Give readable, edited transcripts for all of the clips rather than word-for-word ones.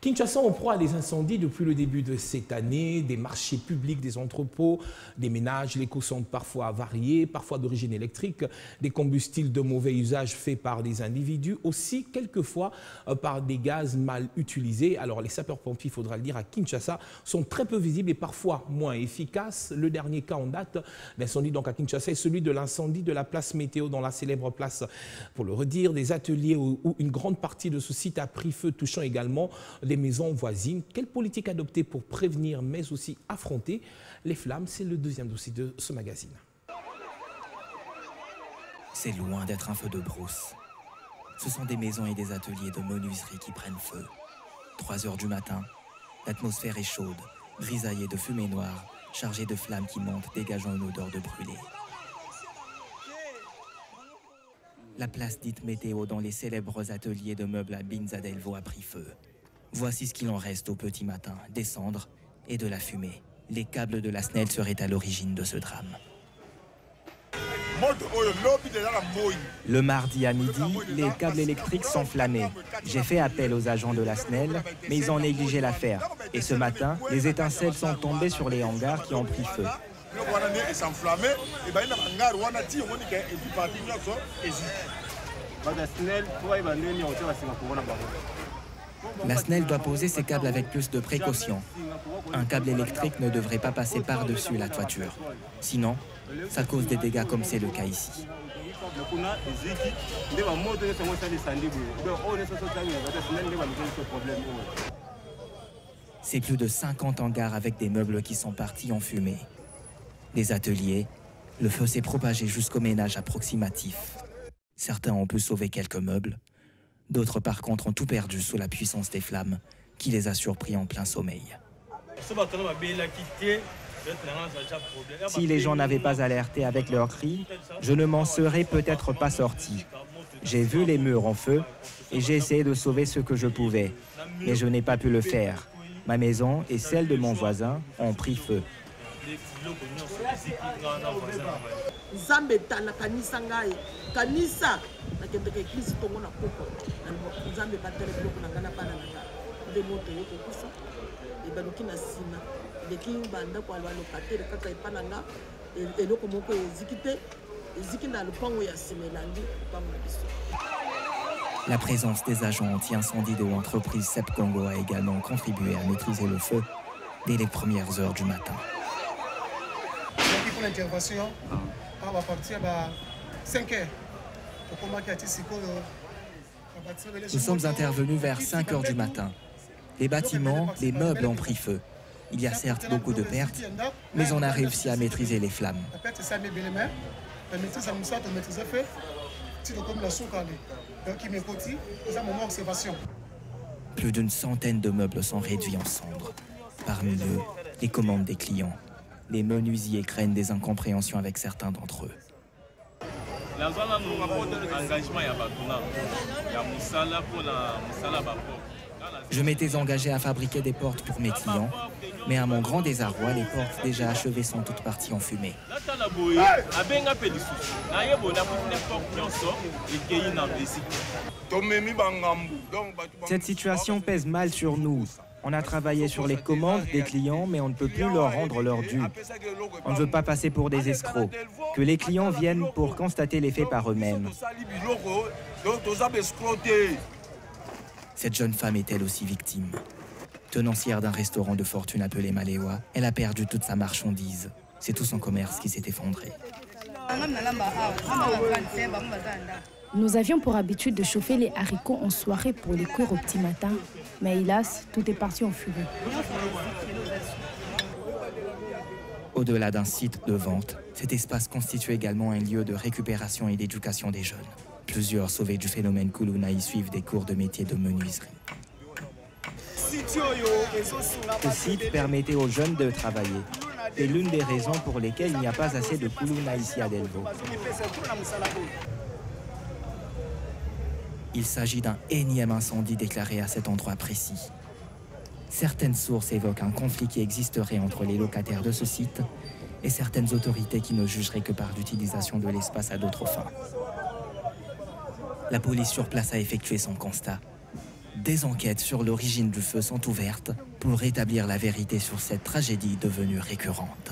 Kinshasa en proie à des incendies depuis le début de cette année, des marchés publics, des entrepôts, des ménages. Les causes sont parfois variées, parfois d'origine électrique, des combustibles de mauvais usage faits par des individus, aussi quelquefois par des gaz mal utilisés. Alors les sapeurs-pompiers, il faudra le dire, à Kinshasa sont très peu visibles et parfois moins efficaces. Le dernier cas en date d'incendie donc à Kinshasa est celui de l'incendie de la place Météo, dans la célèbre place, pour le redire, des ateliers où une grande partie de ce site a pris feu, touchant également des maisons voisines. Quelle politique adopter pour prévenir mais aussi affronter les flammes? C'est le deuxième dossier de ce magazine. C'est loin d'être un feu de brousse. Ce sont des maisons et des ateliers de menuiserie qui prennent feu. 3 heures du matin, l'atmosphère est chaude, grisaillée de fumée noire, chargée de flammes qui montent, dégageant une odeur de brûlé. La place dite Météo, dans les célèbres ateliers de meubles à Binza Delvaux, a pris feu. Voici ce qu'il en reste au petit matin, des cendres et de la fumée. Les câbles de la SNEL seraient à l'origine de ce drame. Le mardi à midi, les câbles électriques s'enflammaient. J'ai fait appel aux agents de la SNEL, mais ils ont négligé l'affaire. Et ce matin, les étincelles sont tombées sur les hangars qui ont pris feu. La SNEL doit poser ses câbles avec plus de précaution. Un câble électrique ne devrait pas passer par-dessus la toiture. Sinon, ça cause des dégâts comme c'est le cas ici. C'est plus de 50 hangars avec des meubles qui sont partis en fumée. Des ateliers, le feu s'est propagé jusqu'au ménage approximatif. Certains ont pu sauver quelques meubles. D'autres, par contre, ont tout perdu sous la puissance des flammes qui les a surpris en plein sommeil. Si les gens n'avaient pas alerté avec leurs cris, je ne m'en serais peut-être pas sorti. J'ai vu les murs en feu et j'ai essayé de sauver ce que je pouvais. Mais je n'ai pas pu le faire. Ma maison et celle de mon voisin ont pris feu. La présence des agents anti-incendie de l'entreprise SEP Congo a également contribué à maîtriser le feu dès les premières heures du matin. L'intervention va partir à 5 heures. Nous sommes intervenus vers 5 heures du matin. Les bâtiments, les meubles ont pris feu. Il y a certes beaucoup de pertes, mais on a réussi à maîtriser les flammes. Plus d'une centaine de meubles sont réduits en cendres. Parmi eux, les commandes des clients. Les menuisiers craignent des incompréhensions avec certains d'entre eux. Je m'étais engagé à fabriquer des portes pour mes clients, mais à mon grand désarroi, les portes déjà achevées sont toutes parties en fumée. Cette situation pèse mal sur nous. On a travaillé sur les commandes des clients, mais on ne peut plus leur rendre leur dû. On ne veut pas passer pour des escrocs. Que les clients viennent pour constater les faits par eux-mêmes. Cette jeune femme est elle aussi victime. Tenancière d'un restaurant de fortune appelé Malewa, elle a perdu toute sa marchandise. C'est tout son commerce qui s'est effondré. Nous avions pour habitude de chauffer les haricots en soirée pour les cuire au petit matin. Mais hélas, tout est parti en fumée. Au-delà d'un site de vente, cet espace constitue également un lieu de récupération et d'éducation des jeunes. Plusieurs sauvés du phénomène Kuluna y suivent des cours de métier de menuiserie. Ce site permettait aux jeunes de travailler. C'est l'une des raisons pour lesquelles il n'y a pas assez de Kuluna ici à Delvaux. Il s'agit d'un énième incendie déclaré à cet endroit précis. Certaines sources évoquent un conflit qui existerait entre les locataires de ce site et certaines autorités qui ne jugeraient que par l'utilisation de l'espace à d'autres fins. La police sur place a effectué son constat. Des enquêtes sur l'origine du feu sont ouvertes pour rétablir la vérité sur cette tragédie devenue récurrente.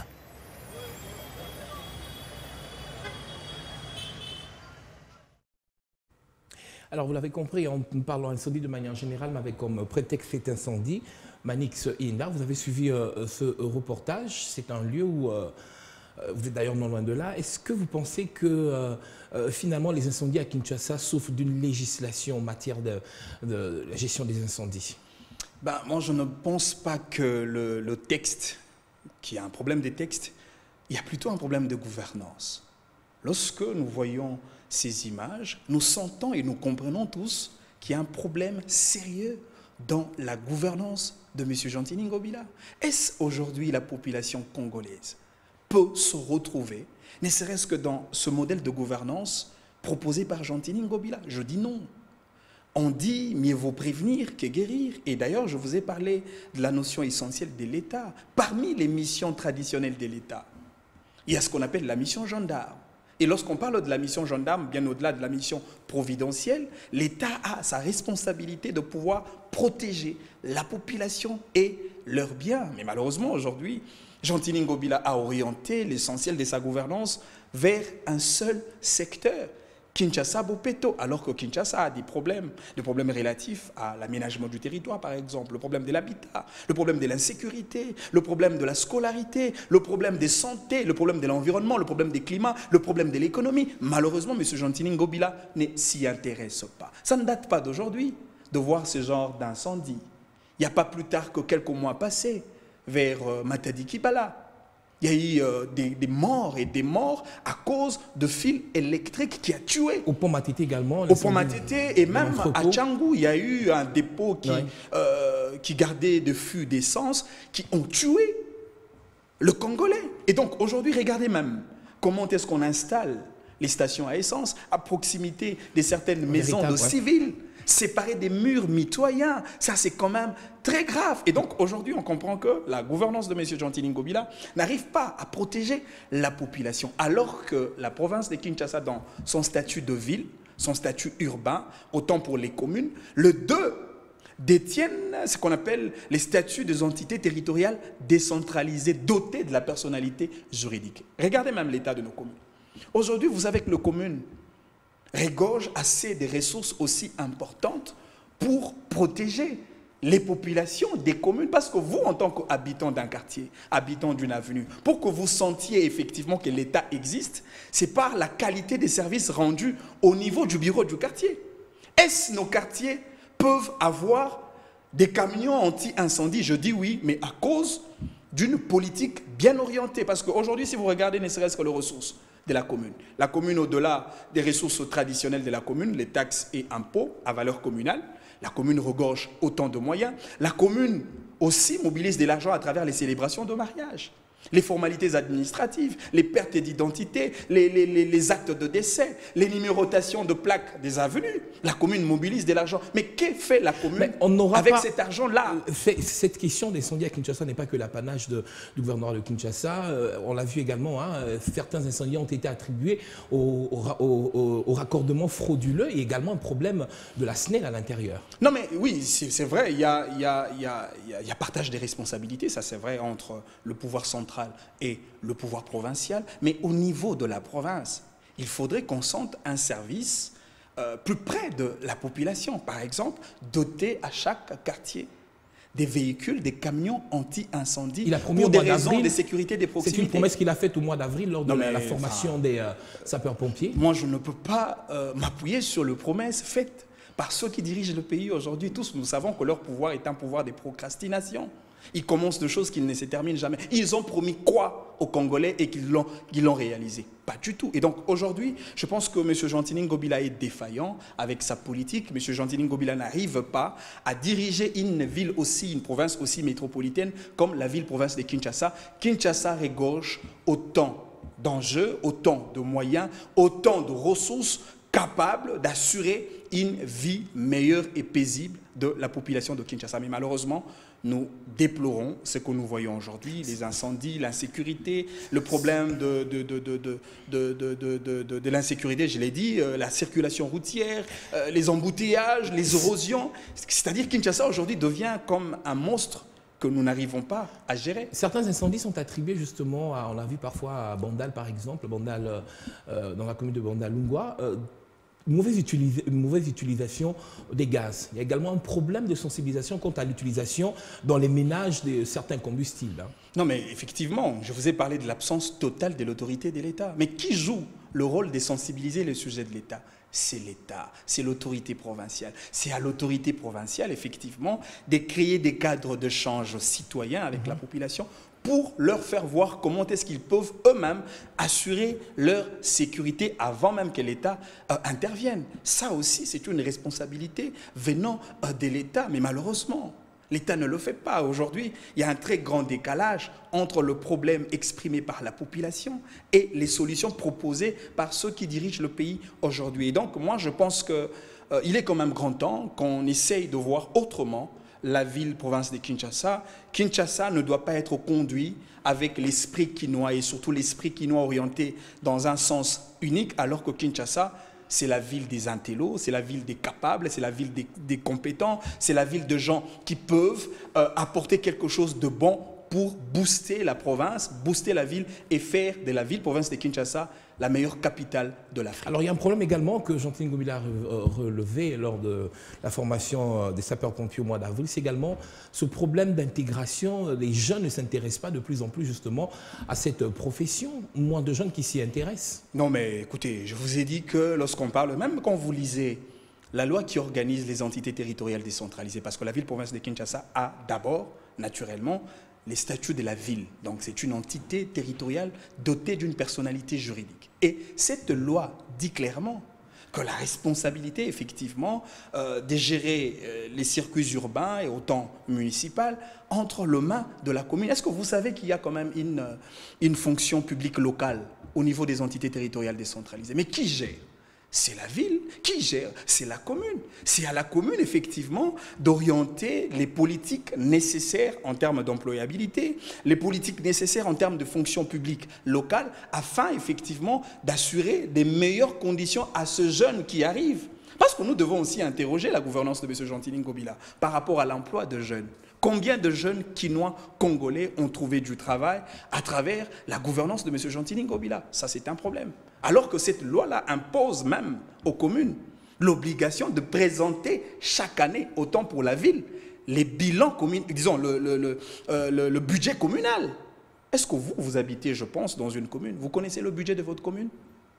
Alors, vous l'avez compris, en parlant incendie de manière générale, mais avec comme prétexte cet incendie, Manix Inda, vous avez suivi ce reportage. C'est un lieu où vous êtes d'ailleurs non loin de là. Est-ce que vous pensez que finalement les incendies à Kinshasa souffrent d'une législation en matière de la gestion des incendies? Ben, moi, je ne pense pas que le texte, qu'il y a un problème des textes, il y a plutôt un problème de gouvernance. Lorsque nous voyons ces images, nous sentons et nous comprenons tous qu'il y a un problème sérieux dans la gouvernance de M. Gentini Ngobila. Est-ce aujourd'hui la population congolaise peut se retrouver, ne serait-ce que dans ce modèle de gouvernance proposé par Gentini Ngobila? Je dis non. On dit mieux vaut prévenir que guérir. Et d'ailleurs, je vous ai parlé de la notion essentielle de l'État. Parmi les missions traditionnelles de l'État, il y a ce qu'on appelle la mission gendarme. Et lorsqu'on parle de la mission gendarme, bien au-delà de la mission providentielle, l'État a sa responsabilité de pouvoir protéger la population et leurs biens. Mais malheureusement, aujourd'hui, Gentini Ngobila a orienté l'essentiel de sa gouvernance vers un seul secteur, Kinshasa-Bopeto, alors que Kinshasa a des problèmes relatifs à l'aménagement du territoire, par exemple, le problème de l'habitat, le problème de l'insécurité, le problème de la scolarité, le problème des santé, le problème de l'environnement, le problème des climats, le problème de l'économie. Malheureusement, M. Gentini Ngobila ne s'y intéresse pas. Ça ne date pas d'aujourd'hui de voir ce genre d'incendie. Il n'y a pas plus tard que quelques mois passés, vers Matadi Kibala. Il y a eu des morts et des morts à cause de fils électriques qui a tué. Au pont Matete également. Au pont Matete et même à Tchangou, il y a eu un dépôt qui gardait des fûts d'essence qui ont tué le Congolais. Et donc aujourd'hui, regardez même comment est-ce qu'on installe les stations à essence à proximité de certaines maisons de civils. Séparés des murs mitoyens, ça c'est quand même très grave. Et donc aujourd'hui on comprend que la gouvernance de M. Gentini Ngobila n'arrive pas à protéger la population, alors que la province de Kinshasa, dans son statut de ville, son statut urbain, autant pour les communes, le 2 détiennent ce qu'on appelle les statuts des entités territoriales décentralisées, dotées de la personnalité juridique. Regardez même l'état de nos communes. Aujourd'hui vous savez que nos communes regorge assez de ressources aussi importantes pour protéger les populations des communes. Parce que vous, en tant qu'habitant d'un quartier, habitant d'une avenue, pour que vous sentiez effectivement que l'État existe, c'est par la qualité des services rendus au niveau du bureau du quartier. Est-ce que nos quartiers peuvent avoir des camions anti-incendie? Je dis oui, mais à cause d'une politique bien orientée. Parce qu'aujourd'hui, si vous regardez ne serait-ce que les ressources de la commune au-delà des ressources traditionnelles de la commune, les taxes et impôts à valeur communale, la commune regorge autant de moyens. La commune aussi mobilise de l'argent à travers les célébrations de mariage, les formalités administratives, les pertes d'identité, les actes de décès, les numérotations de plaques des avenues. La commune mobilise de l'argent. Mais que fait la commune avec cet argent-là? Cette question d'incendie à Kinshasa n'est pas que l'apanage du gouvernement de Kinshasa. On l'a vu également, certains incendies ont été attribués au raccordement frauduleux et également un problème de la SNEL à l'intérieur. Non mais oui, c'est vrai, il y a partage des responsabilités, ça c'est vrai, entre le pouvoir central et le pouvoir provincial, mais au niveau de la province, il faudrait qu'on sente un service plus près de la population. Par exemple, doter à chaque quartier des véhicules, des camions anti-incendie pour des raisons de sécurité des proximités. C'est une promesse qu'il a faite au mois d'avril lors de la formation des sapeurs-pompiers. Moi, je ne peux pas m'appuyer sur les promesses faites par ceux qui dirigent le pays aujourd'hui. Tous, nous savons que leur pouvoir est un pouvoir de procrastination. Ils commencent de choses qui ne se terminent jamais. Ils ont promis quoi aux Congolais et qu'ils l'ont réalisé? Pas du tout. Et donc aujourd'hui, je pense que M. Gentini Ngobila est défaillant avec sa politique. M. Gentini Ngobila n'arrive pas à diriger une ville aussi, une province aussi métropolitaine comme la ville-province de Kinshasa. Kinshasa regorge autant d'enjeux, autant de moyens, autant de ressources capable d'assurer une vie meilleure et paisible de la population de Kinshasa. Mais malheureusement, nous déplorons ce que nous voyons aujourd'hui, les incendies, l'insécurité, le problème de l'insécurité, je l'ai dit, la circulation routière, les embouteillages, les érosions. C'est-à-dire que Kinshasa aujourd'hui devient comme un monstre que nous n'arrivons pas à gérer. Certains incendies sont attribués justement, on l'a vu parfois à Bandal par exemple, Bandal, dans la commune de Bandal-Lungwa, une mauvaise utilisation des gaz. Il y a également un problème de sensibilisation quant à l'utilisation dans les ménages de certains combustibles. Non mais effectivement, je vous ai parlé de l'absence totale de l'autorité de l'État. Mais qui joue le rôle de sensibiliser les sujets de l'État? C'est l'État, c'est l'autorité provinciale. C'est à l'autorité provinciale, effectivement, de créer des cadres de change citoyens avec la population pour leur faire voir comment est-ce qu'ils peuvent eux-mêmes assurer leur sécurité avant même que l'État intervienne. Ça aussi, c'est une responsabilité venant de l'État, mais malheureusement, l'État ne le fait pas. Aujourd'hui, il y a un très grand décalage entre le problème exprimé par la population et les solutions proposées par ceux qui dirigent le pays aujourd'hui. Et donc, moi, je pense qu'il est quand même grand temps qu'on essaye de voir autrement la ville-province de Kinshasa. Kinshasa ne doit pas être conduit avec l'esprit quinois et surtout l'esprit quinois orienté dans un sens unique, alors que Kinshasa, c'est la ville des intellos, c'est la ville des capables, c'est la ville des compétents, c'est la ville de gens qui peuvent apporter quelque chose de bon pour booster la province, booster la ville et faire de la ville-province de Kinshasa la meilleure capitale de l'Afrique. Alors il y a un problème également que Jean-Claude Ngobila a relevé lors de la formation des sapeurs-pompiers au mois d'avril, c'est également ce problème d'intégration. Les jeunes ne s'intéressent pas de plus en plus justement à cette profession, moins de jeunes qui s'y intéressent. Non mais écoutez, je vous ai dit que lorsqu'on parle, même quand vous lisez la loi qui organise les entités territoriales décentralisées, parce que la ville-province de Kinshasa a d'abord, naturellement, les statuts de la ville. Donc c'est une entité territoriale dotée d'une personnalité juridique. Et cette loi dit clairement que la responsabilité, effectivement, de gérer les circuits urbains et autant municipal entre les mains de la commune. Est-ce que vous savez qu'il y a quand même une fonction publique locale au niveau des entités territoriales décentralisées? Mais qui gère? C'est la ville. Qui gère? C'est la commune. C'est à la commune, effectivement, d'orienter les politiques nécessaires en termes d'employabilité, les politiques nécessaires en termes de fonction publique locale, afin, effectivement, d'assurer des meilleures conditions à ce jeune qui arrive. Parce que nous devons aussi interroger la gouvernance de M. Jean-Claude Ngobila par rapport à l'emploi de jeunes. Combien de jeunes quinois congolais ont trouvé du travail à travers la gouvernance de M. Jean-Claude Ngobila? Ça, c'est un problème. Alors que cette loi-là impose même aux communes l'obligation de présenter chaque année, autant pour la ville, les bilans communaux, disons le budget communal. Est-ce que vous habitez, je pense, dans une commune? Vous connaissez le budget de votre commune?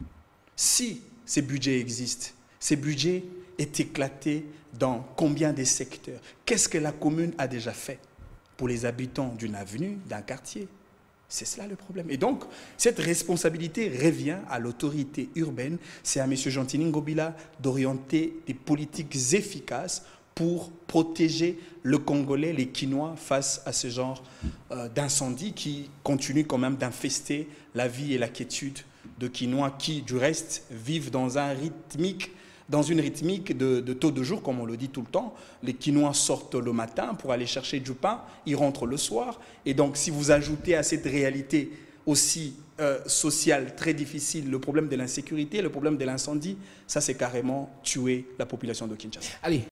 Si ces budgets existent, ces budgets est éclaté dans combien de secteurs? Qu'est-ce que la commune a déjà fait pour les habitants d'une avenue, d'un quartier? C'est cela le problème. Et donc, cette responsabilité revient à l'autorité urbaine. C'est à M. Jean-Claude Ngobila d'orienter des politiques efficaces pour protéger le Congolais, les Quinois, face à ce genre d'incendie qui continue quand même d'infester la vie et la quiétude de Quinois qui, du reste, vivent dans une rythmique de taux de jour, comme on le dit tout le temps. Les Quinois sortent le matin pour aller chercher du pain, ils rentrent le soir. Et donc, si vous ajoutez à cette réalité aussi sociale très difficile le problème de l'insécurité, le problème de l'incendie, ça c'est carrément tuer la population de Kinshasa. Allez.